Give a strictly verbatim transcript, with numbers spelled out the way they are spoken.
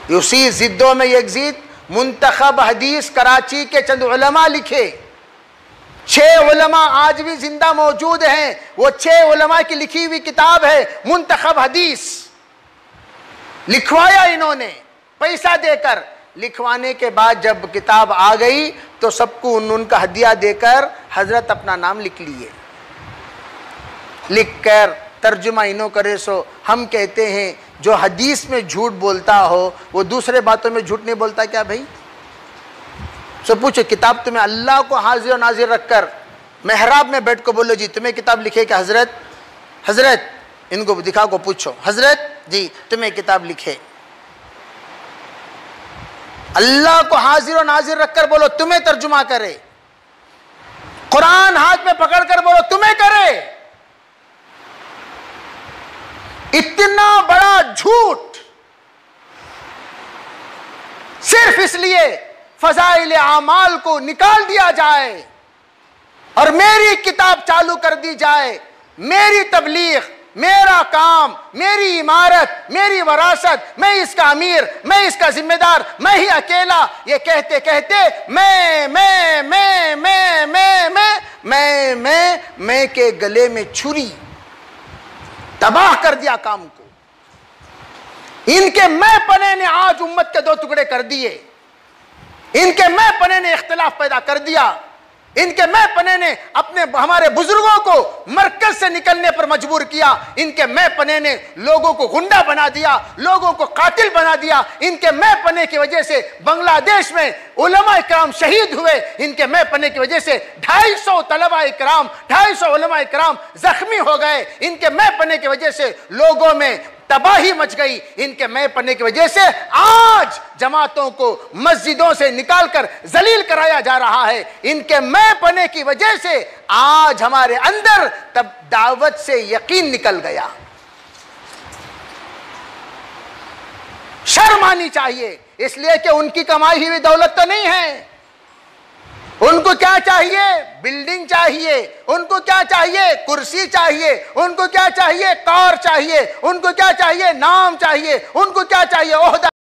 اسی زدوں میں یک زید منتخب حدیث کراچی کے چند علماء لکھے، چھ علماء آج بھی زندہ موجود ہیں، وہ چھ علماء کی لکھی ہوئی کتاب ہے منتخب حدیث، لکھوایا انہوں نے پیسہ دے کر، لکھوانے کے بعد جب کتاب آ گئی تو سب کو ان ان کا ہدیہ دے کر حضرت اپنا نام لکھ لیے، لکھ کر ترجمہ انہوں کرے سو ہم کہتے ہیں جو حدیث میں جھوٹ بولتا ہو وہ دوسرے باتوں میں جھوٹ نہیں بولتا کیا بھائی؟ سو پوچھو کتاب تمہیں اللہ کو حاضر و ناظر رکھ کر محراب میں بیٹھ کو بولو جی تمہیں کتاب لکھے کہ حضرت حضرت ان کو دکھا کو پوچھو حضرت جی تمہیں کتاب لکھے، اللہ کو حاضر و ناظر رکھ کر بولو تمہیں ترجمہ کرے، قرآن ہاتھ میں پکڑ کر بولو تمہیں کرے، اتنا بڑا جھوٹ صرف اس لیے فضائل اعمال کو نکال دیا جائے اور میری کتاب چالو کر دی جائے، میری تبلیغ، میرا کام، میری عمارت، میری وراثت، میں اس کا امیر، میں اس کا ذمہ دار، میں ہی اکیلا، یہ کہتے کہتے میں میں میں میں میں میں میں میں میں کے گلے میں چھری، تباہ کر دیا کام کو۔ ان کے میں پنے نے آج امت کے دو ٹکڑے کر دیے، ان کے میں پنے نے اختلاف پیدا کر دیا، ان کے میں پنے نے اپنے ہمارے بزرگوں کو مرکز سے نکلنے پر مجبور کیا، ان کے میں پنے نے لوگوں کو غنڈہ بنا دیا، لوگوں کو قاتل بنا دیا، ان کے میں پنے کی وجہ سے بنگلہ دیش میں علماء اکرام شہید ہوئے، ان کے میں پنے کی وجہ سے ڈھائی سو طلباء اکرام ڈھائی سو علماء اکرام زخمی ہو گئے، ان کے میں پنے کی وجہ سے لوگوں میں تباہی مچ گئی، ان کے میں پنے کی وجہ سے آج جماعتوں کو مسجدوں سے نکال کر ذلیل کرایا جا رہا ہے، ان کے میں پنے کی وجہ سے آج ہمارے اندر تب دعوت سے یقین نکل گیا۔ شرم آنی چاہیے، اس لیے کہ ان کی کمائی ہوئی دولت تو نہیں ہے، ان کو کیا چاہیے؟ بلڈنگ چاہیے، ان کو کیا چاہیے؟ کرسی چاہیے، ان کو کیا چاہیے؟ کار چاہیے، ان کو کیا چاہیے؟ نام چاہیے، ان کو کیا چاہیے؟ عہدہ